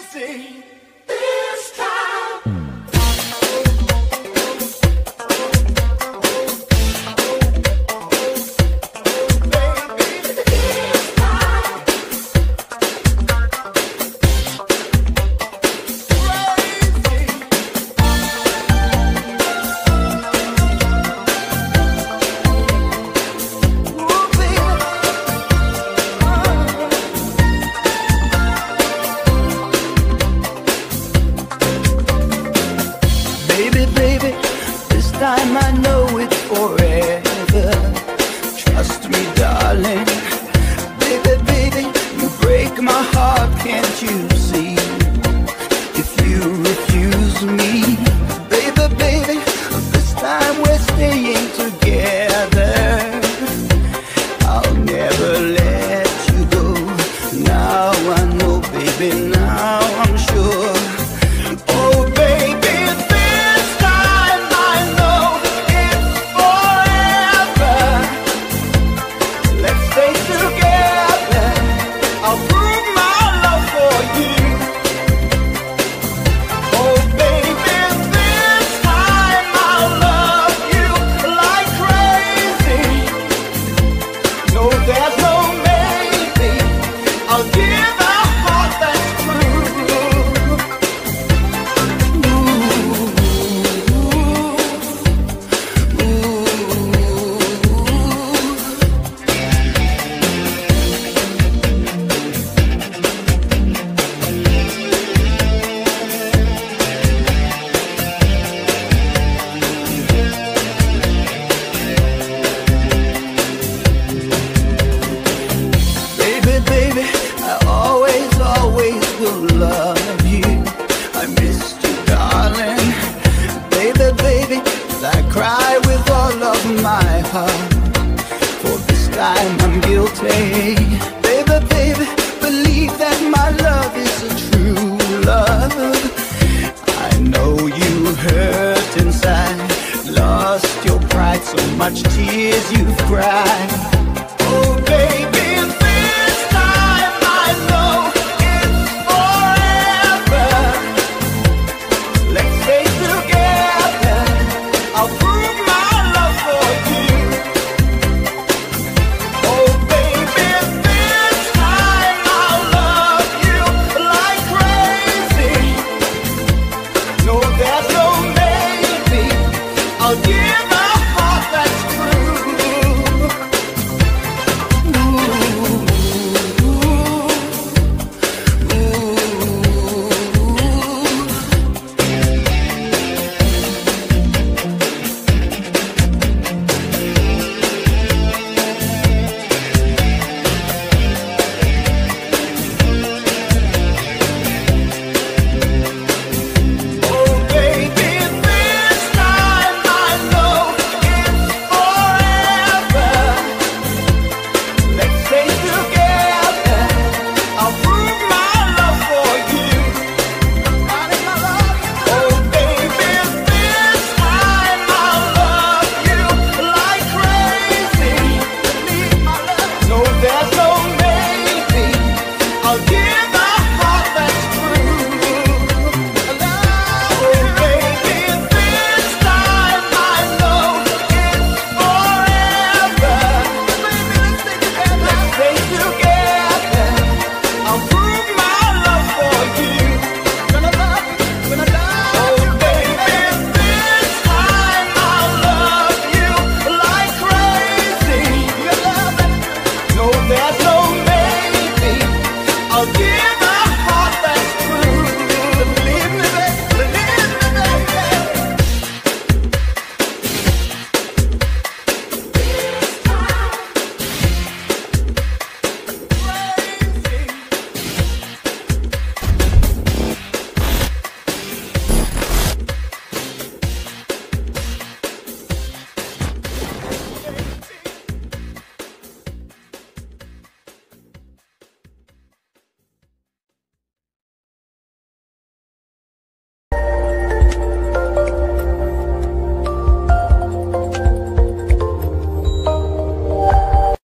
crazy this time. Baby, this time I know it's forever. Trust me, darling. Baby, you break my heart, can't you see? If you refuse me, baby, this time we're staying together. I'll never let you go. Now I know, baby, now I'm sure. Oh, baby. There's no maybe, I'll give a heart that's true. Baby, I always will love you. I missed you, darling. Baby, I cry with all of my heart. For this time I'm guilty. Baby, believe that my love is a true love. I know you hurt inside, lost your pride, so much tears you've cried.